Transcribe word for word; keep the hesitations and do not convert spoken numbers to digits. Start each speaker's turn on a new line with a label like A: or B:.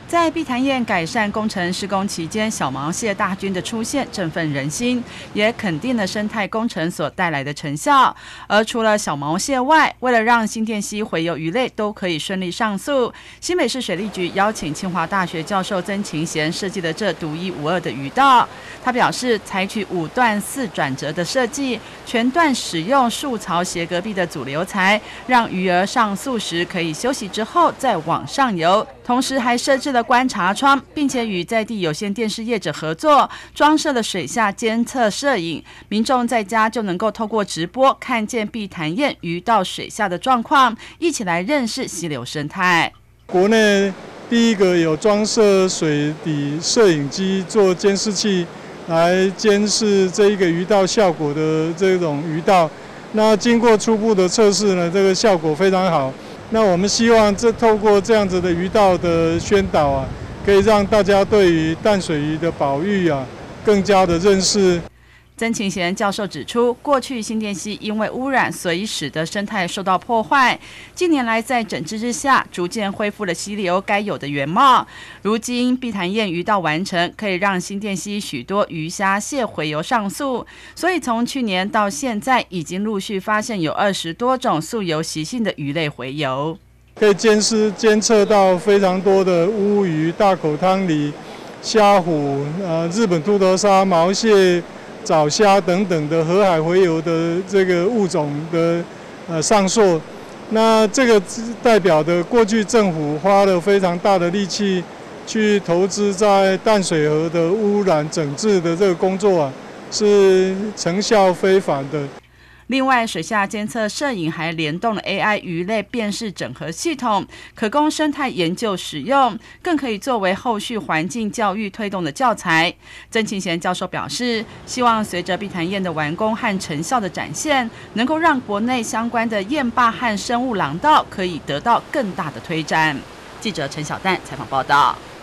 A: 在碧潭堰改善工程施工期间，小毛蟹大军的出现振奋人心，也肯定了生态工程所带来的成效。而除了小毛蟹外，为了让新店溪洄游鱼类都可以顺利上溯，新北市水利局邀请清华大学教授曾勤贤设计了这独一无二的鱼道。他表示，采取五段四转折的设计，全段使用树槽斜隔壁的阻流材，让鱼儿上溯时可以休息之后再往上游。同时还设置了观察窗，并且与在地有线电视业者合作，装设了水下监测摄影，民众在家就能够透过直播看见碧潭堰鱼道水下的状况，一起来认识溪流生态。
B: 国内第一个有装设水底摄影机做监视器来监视这一个鱼道效果的这种鱼道，那经过初步的测试呢，这个效果非常好。那我们希望这透过这样子的鱼道的宣导啊，可以让大家对于淡水鱼的保育啊更加的认识。
A: 曾勤贤教授指出，过去新店溪因为污染，所以使得生态受到破坏。近年来在整治之下，逐渐恢复了溪流该有的原貌。如今碧潭堰鱼道完成，可以让新店溪许多鱼虾蟹洄游上溯。所以从去年到现在，已经陆续发现有二十多种溯游习性的鱼类洄游。
B: 可以监视监测到非常多的乌鱼、大口汤鲢、虾虎、呃日本秃头鲨、毛蟹、藻虾等等的河海洄游的这个物种的呃上溯，那这个代表的过去政府花了非常大的力气去投资在淡水河的污染整治的这个工作啊，是成效非凡的。
A: 另外，水下监测摄影还联动了 A I 鱼类辨识整合系统，可供生态研究使用，更可以作为后续环境教育推动的教材。曾勤贤教授表示，希望随着碧潭堰的完工和成效的展现，能够让国内相关的堰坝和生物廊道可以得到更大的推展。记者陈小蛋采访报道。